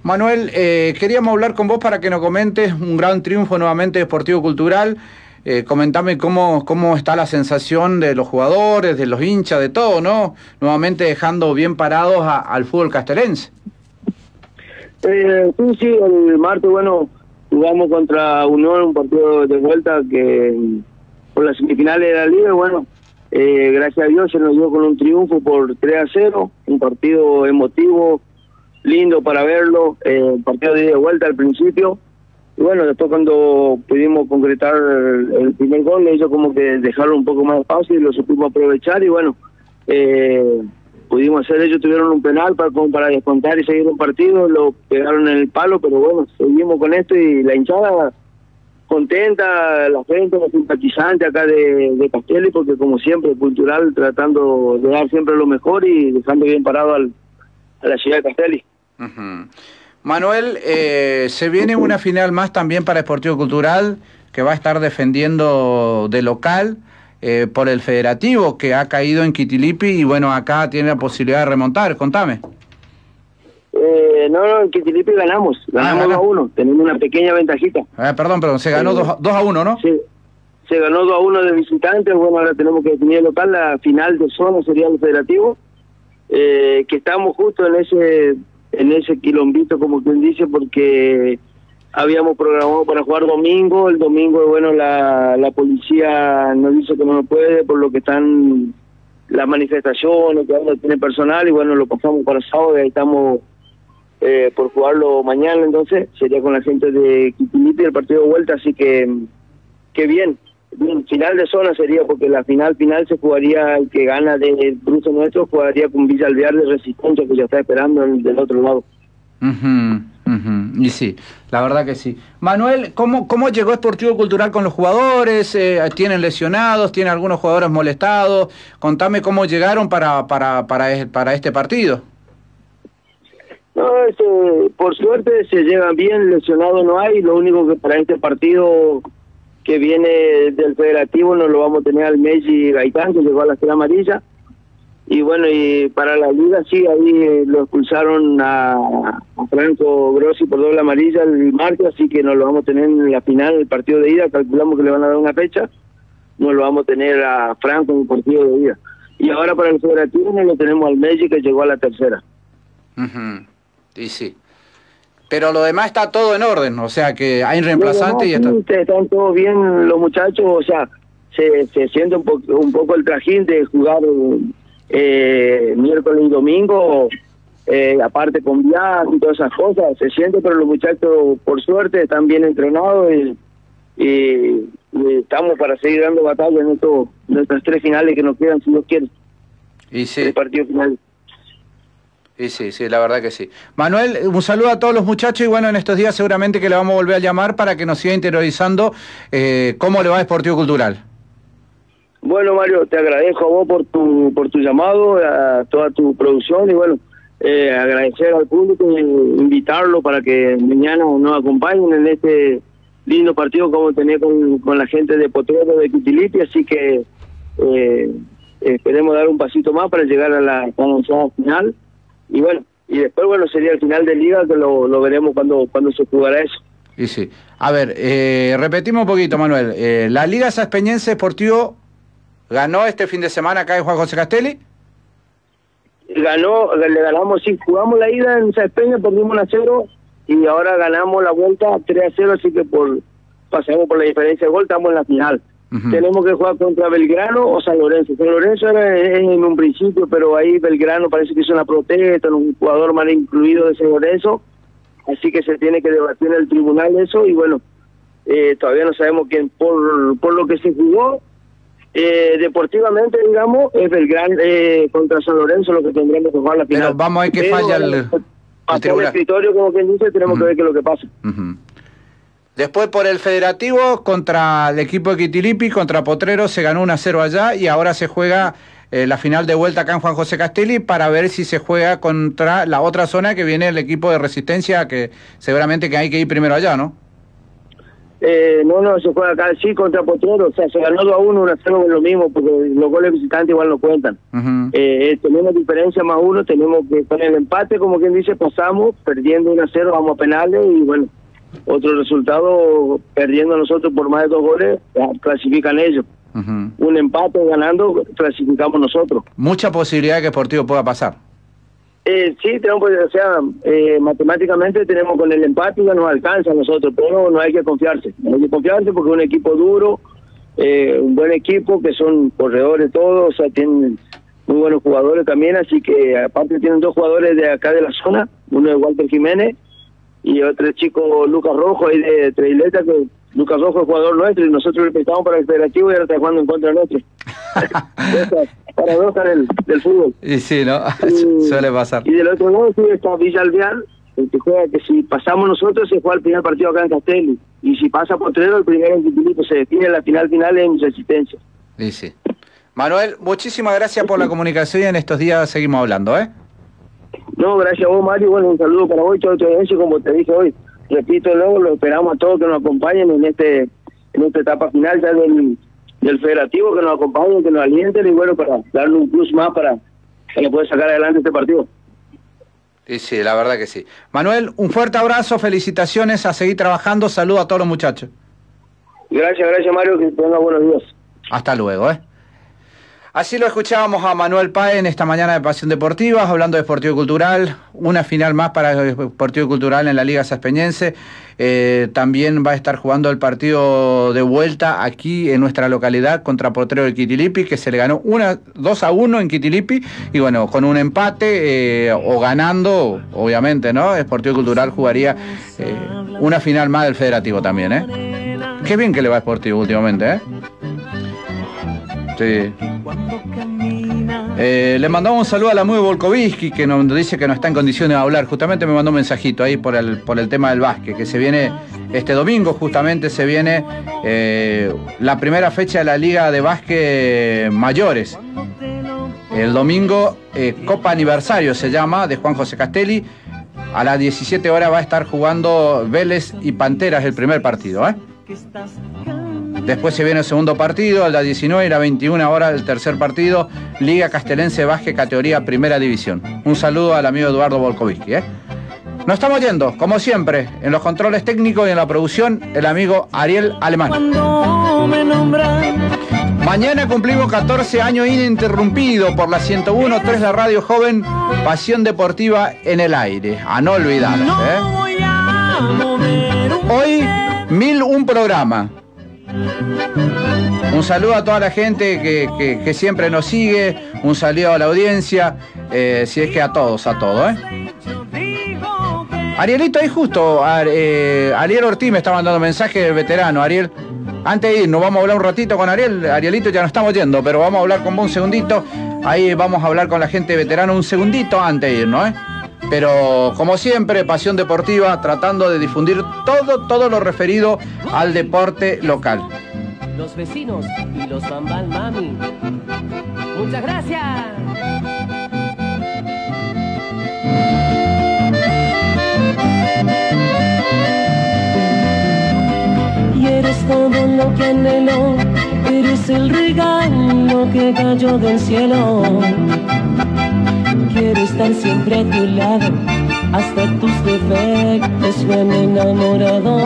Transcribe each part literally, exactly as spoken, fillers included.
Manuel, eh, queríamos hablar con vos para que nos comentes un gran triunfo nuevamente de Sportivo Cultural. Eh, comentame cómo, cómo está la sensación de los jugadores, de los hinchas, de todo, ¿no? Nuevamente dejando bien parados a, al fútbol castelense. Eh, sí, sí, el martes, bueno, jugamos contra Unión, un partido de vuelta que por las semifinales de la Liga, bueno, eh, gracias a Dios se nos dio con un triunfo por tres a cero, un partido emotivo, lindo para verlo, eh, un partido de ida y vuelta al principio, y bueno, después cuando pudimos concretar el, el primer gol, ellos como que dejaron un poco más de pausa y lo supimos aprovechar, y bueno, eh, pudimos hacer, ellos tuvieron un penal para, como para descontar y seguir un partido, lo pegaron en el palo, pero bueno, seguimos con esto y la hinchada contenta, la gente, los simpatizantes acá de, de Castelli, porque como siempre, Cultural tratando de dar siempre lo mejor y dejando bien parado al, a la ciudad de Castelli. Uh-huh. Manuel, eh, se viene una final más también para Sportivo Cultural, que va a estar defendiendo de local eh, por el Federativo, que ha caído en Quitilipi, y bueno, acá tiene la posibilidad de remontar. Contame. Eh, no, no, en Quitilipi ganamos, ganamos ah, dos a uno, tenemos una pequeña ventajita. Eh, perdón, perdón, se ganó eh, dos a uno, ¿no? Sí, se ganó dos a uno de visitantes, bueno, ahora tenemos que definir el local, la final de zona sería el Federativo, eh, que estamos justo en ese en ese quilombito, como quien dice, porque habíamos programado para jugar domingo, el domingo, bueno, la, la policía nos dice que no nos puede, por lo que están las manifestaciones, que ahora tiene personal, y bueno, lo pasamos para sábado y ahí estamos eh, por jugarlo mañana, entonces sería con la gente de Quitilipi el partido de vuelta, así que, que bien, bien, final de zona sería, porque la final final se jugaría, el que gana del cruce nuestro jugaría con Villa Alvear de Resistencia, que ya está esperando en, del otro lado. Uh-huh, uh-huh. Y sí, la verdad que sí. Manuel, ¿cómo, cómo llegó Sportivo Cultural con los jugadores? Eh, ¿Tienen lesionados? ¿Tienen algunos jugadores molestados? Contame cómo llegaron para, para, para, para este partido. No, eso, por suerte se llegan bien, lesionados no hay, lo único que para este partido que viene del Federativo nos lo vamos a tener al Messi Gaitán, que llegó a la Estrella Amarilla. Y bueno, y para la liga sí, ahí lo expulsaron a, a Franco Grossi por doble amarilla el martes, así que nos lo vamos a tener en la final, el partido de ida, calculamos que le van a dar una fecha, nos lo vamos a tener a Franco en el partido de ida. Y ahora para el Federativo nos lo tenemos al Messi, que llegó a la tercera. Uh-huh. Y sí. Pero lo demás está todo en orden, o sea que hay reemplazante y está... Sí, están todos bien los muchachos, o sea, se, se siente un, po un poco el trajín de jugar eh, miércoles y domingo, eh, aparte con viajes y todas esas cosas, se siente, pero los muchachos por suerte están bien entrenados y, y, y estamos para seguir dando batalla en, esto, en estas tres finales que nos quedan, si Dios quiere. Y sí. El partido final. Y sí, sí, la verdad que sí. Manuel, un saludo a todos los muchachos y bueno, en estos días seguramente que le vamos a volver a llamar para que nos siga interiorizando eh, cómo le va a Sportivo Cultural. Bueno, Mario, te agradezco a vos por tu por tu llamado, a toda tu producción y bueno, eh, agradecer al público y invitarlo para que mañana nos acompañen en este lindo partido que vamos a tener con, con la gente de Potrero de Quitilipi, así que eh, esperemos dar un pasito más para llegar a la anunciada final. Y bueno, y después bueno sería el final de liga, que lo, lo veremos cuando cuando se jugará eso. Y sí. A ver, eh, repetimos un poquito, Manuel. Eh, la Liga Saspeñense Sportivo ganó este fin de semana acá en Juan José Castelli. Ganó, le ganamos, sí, jugamos la ida en Saspeña, perdimos uno a cero y ahora ganamos la vuelta tres a cero, así que por pasamos por la diferencia de gol, estamos en la final. Uh-huh. Tenemos que jugar contra Belgrano o San Lorenzo. San Lorenzo era en un principio, pero ahí Belgrano parece que hizo una protesta, un jugador mal incluido de San Lorenzo, así que se tiene que debatir en el tribunal eso, y bueno, eh, todavía no sabemos quién, por, por lo que se jugó, eh, deportivamente, digamos, es Belgrano eh, contra San Lorenzo lo que tendremos que jugar la final. Pero vamos a ver qué falla el, el, el tribunal. El escritorio, como quien dice, tenemos uh-huh. que ver qué es lo que pasa. Uh-huh. Después por el Federativo, contra el equipo de Quitilipi, contra Potrero, se ganó uno a cero allá y ahora se juega eh, la final de vuelta acá en Juan José Castelli para ver si se juega contra la otra zona que viene el equipo de Resistencia, que seguramente que hay que ir primero allá, ¿no? Eh, no, no, se juega acá, sí, contra Potrero, o sea, se ganó dos a uno, uno a cero es lo mismo, porque los goles visitantes igual no cuentan. Uh-huh. eh, tenemos diferencia más uno, tenemos que con el empate, como quien dice, pasamos, perdiendo uno a cero, vamos a penales, y bueno, otro resultado, perdiendo nosotros por más de dos goles, clasifican ellos. Uh-huh. Un empate ganando, clasificamos nosotros. Mucha posibilidad de que Sportivo pueda pasar. Eh, sí, tenemos, o sea, eh, matemáticamente tenemos con el empate ya nos alcanza a nosotros, pero no hay que confiarse, no hay que confiarse porque es un equipo duro, eh, un buen equipo, que son corredores todos, o sea, tienen muy buenos jugadores también, así que aparte tienen dos jugadores de acá de la zona, uno es Walter Jiménez y otro chico Lucas Rojo ahí de Treileta, que Lucas Rojo es jugador nuestro y nosotros le prestamos para el Federativo y ahora está jugando en contra nuestro. Paradoja del, del fútbol. Y sí, ¿no? Y, suele pasar. Y del otro lado sí está Villa Alvear, el que juega que si pasamos nosotros se juega el primer partido acá en Castelli, y si pasa Potrero el primero en Quitilipo, se define la final final en Resistencia. Y sí. Manuel, muchísimas gracias por la comunicación y en estos días seguimos hablando, ¿eh? No, gracias a vos, Mario, bueno, un saludo para vos, todo eso, como te dije hoy, repito luego, lo esperamos a todos que nos acompañen en este en esta etapa final ya del del Federativo, que nos acompañen, que nos alienten y bueno, para darle un plus más para, para poder sacar adelante este partido. Sí, sí, la verdad que sí. Manuel, un fuerte abrazo, felicitaciones, a seguir trabajando, saludo a todos los muchachos. Gracias, gracias Mario, que tenga buenos días. Hasta luego, ¿eh? Así lo escuchábamos a Manuel Páez en esta mañana de Pasión Deportiva, hablando de Sportivo Cultural, una final más para el Sportivo Cultural en la Liga Saspeñense. Eh, también va a estar jugando el partido de vuelta aquí en nuestra localidad contra Potrero de Quitilipi, que se le ganó una, dos a uno en Quitilipi, y bueno, con un empate eh, o ganando, obviamente, ¿no? Sportivo Cultural jugaría eh, una final más del Federativo también, ¿eh? Qué bien que le va a Sportivo últimamente, ¿eh? Sí. Eh, le mandamos un saludo a la muy Volkovitsky, que nos dice que no está en condiciones de hablar. Justamente me mandó un mensajito ahí por el, por el tema del básquet, que se viene este domingo, justamente se viene eh, la primera fecha de la Liga de Básquet Mayores. El domingo, eh, Copa Aniversario se llama, de Juan José Castelli. A las diecisiete horas va a estar jugando Vélez y Panteras el primer partido, ¿eh? Después se viene el segundo partido, a las diecinueve y a las veintiuna horas el tercer partido, Liga Castelense de Básquet, categoría Primera División. Un saludo al amigo Eduardo Volkovitsky, ¿eh? Nos estamos yendo, como siempre, en los controles técnicos y en la producción, el amigo Ariel Alemán. Mañana cumplimos catorce años ininterrumpido por la ciento uno punto tres, la radio joven, Pasión Deportiva en el aire. A no olvidar, ¿eh? Hoy, mil un programa. Un saludo a toda la gente que, que, que siempre nos sigue, un saludo a la audiencia, eh, si es que a todos, a todos, ¿eh? Arielito, ahí justo, eh, Ariel Ortiz me está mandando mensaje del veterano. Ariel, antes de ir, nos vamos a hablar un ratito con Ariel. Arielito, ya nos estamos yendo, pero vamos a hablar con vos un segundito. Ahí vamos a hablar con la gente veterana un segundito antes de irnos, ¿eh? Pero como siempre, Pasión Deportiva, tratando de difundir todo, todo lo referido al deporte local. Los vecinos y los bambal mami. Muchas gracias. Y eres todo lo que anhelo, eres el regalo que cayó del cielo. Quiero estar siempre a tu lado, hasta tus defectos me han enamorado.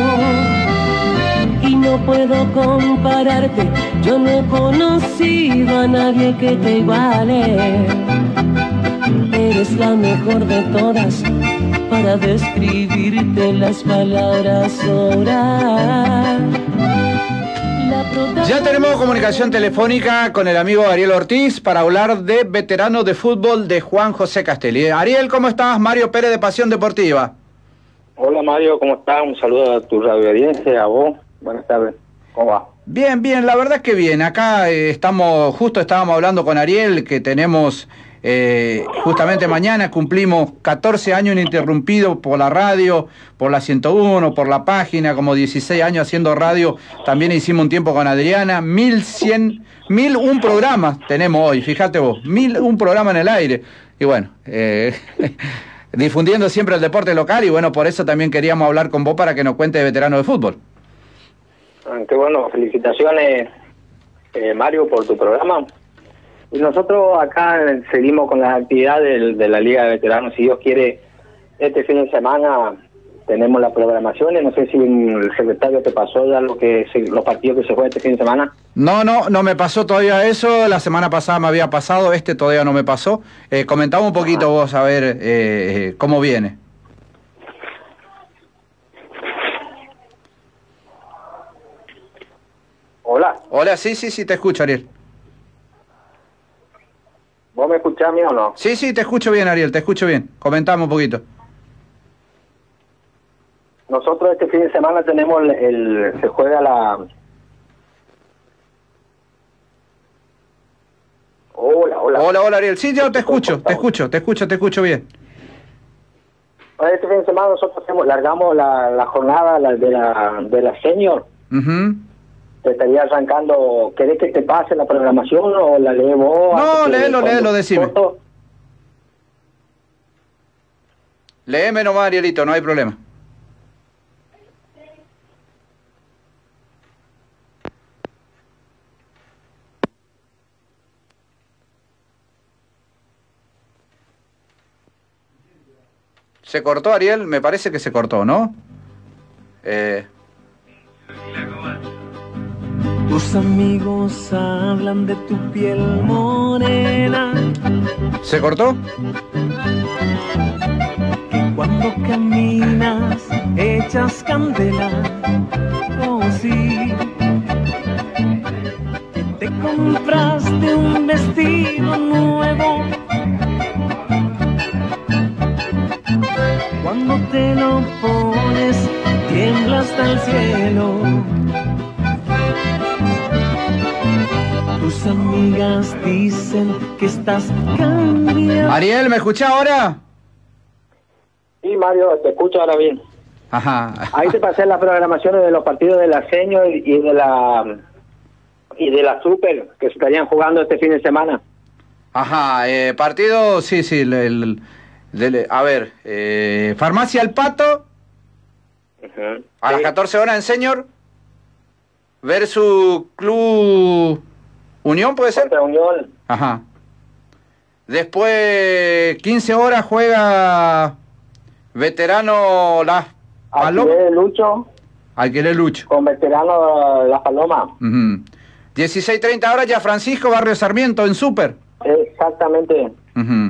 Y no puedo compararte, yo no he conocido a nadie que te iguale. Eres la mejor de todas, para describirte las palabras sobran. Ya tenemos comunicación telefónica con el amigo Ariel Ortiz para hablar de veterano de fútbol de Juan José Castelli. Ariel, ¿cómo estás? Mario Pérez de Pasión Deportiva. Hola Mario, ¿cómo estás? Un saludo a tu radio audiencia, a vos. Buenas tardes, ¿cómo va? Bien, bien, la verdad es que bien. Acá eh, estamos, justo estábamos hablando con Ariel, que tenemos... Eh, justamente mañana cumplimos catorce años ininterrumpidos por la radio, por la ciento uno, por la página, como dieciséis años haciendo radio. También hicimos un tiempo con Adriana, mil cien, mil un programas tenemos hoy, fíjate vos, mil un programa en el aire. Y bueno, eh, difundiendo siempre el deporte local, y bueno, por eso también queríamos hablar con vos para que nos cuente de veterano de fútbol. Ah, qué bueno, felicitaciones, eh, Mario, por tu programa. Y nosotros acá seguimos con las actividades de, de la Liga de Veteranos. Si Dios quiere, este fin de semana tenemos las programaciones. No sé si el secretario te pasó ya lo que se, los partidos que se juegan este fin de semana. No, no, no me pasó todavía eso. La semana pasada me había pasado, este todavía no me pasó. Eh, comentame un poquito Ajá. vos, a ver eh, eh, cómo viene. Hola, Hola, sí, sí, sí, te escucho, Ariel. ¿vos me escuchás a mí o no? Sí, sí, te escucho bien, Ariel, te escucho bien. Comentame un poquito. Nosotros este fin de semana tenemos el, el se juega la... Hola, hola. Hola, hola, Ariel. Sí, yo te escucho, te escucho, te escucho, te escucho bien. Este fin de semana nosotros hacemos, largamos la, la jornada la, de la de la senior. Uh-huh. Te estaría arrancando. ¿Querés que te pase la programación o la lees vos? No, Antes que- léelo, cuando- léelo, decime. corto? Léeme nomás, Arielito, no hay problema. Se cortó, Ariel, me parece que se cortó, ¿no? Eh... Tus amigos hablan de tu piel morena, ¿Se cortó? que cuando caminas echas candela. Oh sí, que te compraste un vestido nuevo. Cuando te lo pones tiembla hasta el cielo. Tus amigas dicen que estás cambiando. Ariel, ¿me escuchás ahora? Sí, Mario, te escucho ahora bien. Ajá. Ahí te pasé las programaciones de los partidos de la senior y de la y de la super que se estarían jugando este fin de semana. Ajá, eh, partido, sí, sí, el, el- del- a ver, eh, Farmacia El Pato, Ujú. a las Sí. catorce horas en Senior, versus Club Unión, ¿puede ser? Contra Unión. Ajá. Después, quince horas juega Veterano Las Palomas. Alquiler de Lucho Alquiler Lucho. con veterano Las Palomas. Ujú. dieciséis treinta horas ya Francisco Barrio Sarmiento en Super. Exactamente. Ujú.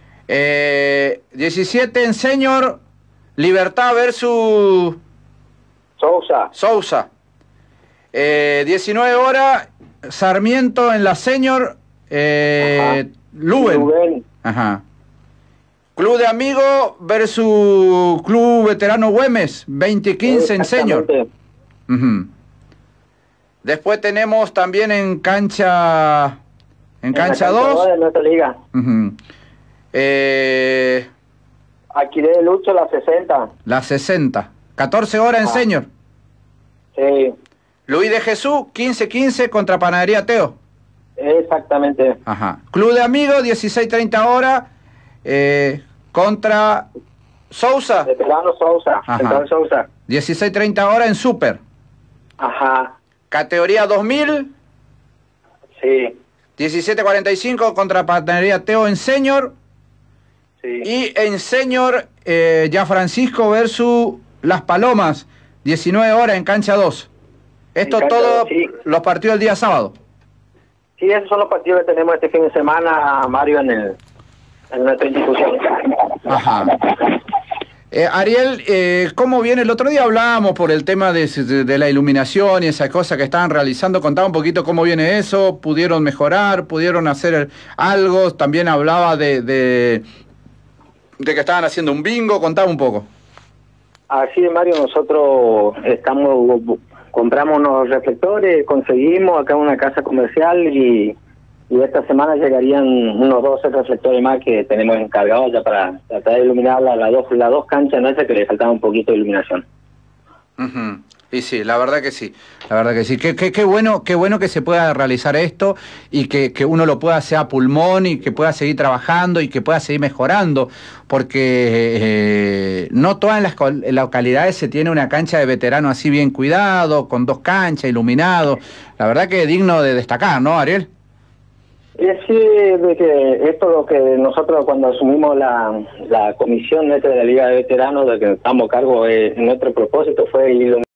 Eh, diecisiete en Senior, Libertad versus Sousa. Sousa. Eh, diecinueve horas, Sarmiento en la Senior, eh, Luben. Rubén. Ajá. Club de Amigos versus Club Veterano Güemes, veinte quince en Senior. Exactamente. Ujú. Después tenemos también en cancha, en cancha la dos. de nuestra liga. Ujú. Eh, Alquiler de Lucho la sesenta. la sesenta. catorce horas en Ah. Senior. Sí, Luis de Jesús, quince quince contra Panadería Teo. exactamente. Ajá. Club de Amigos, dieciséis treinta horas eh, contra Sousa. Veterano Sousa. Ajá. Veterano Sousa. dieciséis treinta horas en Super. Ajá. Categoría dos mil, Sí, diecisiete cuarenta y cinco contra Panadería Teo en Senior. sí. Y en Senior, eh, ya Francisco versus Las Palomas, diecinueve horas en cancha dos. Esto En cancha todo dos, sí. los partidos del día sábado. Sí, esos son los partidos que tenemos este fin de semana, Mario, en, el, en nuestra institución. Ajá. Eh, Ariel, eh, ¿cómo viene? El otro día hablábamos por el tema de, de- de la iluminación y esa cosa que estaban realizando. Contaba un poquito cómo viene eso. ¿Pudieron mejorar? ¿Pudieron hacer algo? También hablaba de, de, de que estaban haciendo un bingo. Contaba un poco. Así es, Mario, nosotros estamos compramos unos reflectores, conseguimos acá una casa comercial y, y esta semana llegarían unos doce reflectores más que tenemos encargados ya para tratar de iluminar las las dos, las dos canchas nuestras que le faltaba un poquito de iluminación. Ujú. Y sí, la verdad que sí, la verdad que sí. Qué, qué, qué bueno, qué bueno que se pueda realizar esto y que, que uno lo pueda hacer a pulmón y que pueda seguir trabajando y que pueda seguir mejorando, porque eh, no todas las localidades se tiene una cancha de veterano así bien cuidado, con dos canchas, iluminado. La verdad que es digno de destacar, ¿no, Ariel? Es sí, de que esto es lo que nosotros cuando asumimos la, la comisión de la Liga de Veteranos, de que estamos a cargo, eh, nuestro propósito fue iluminar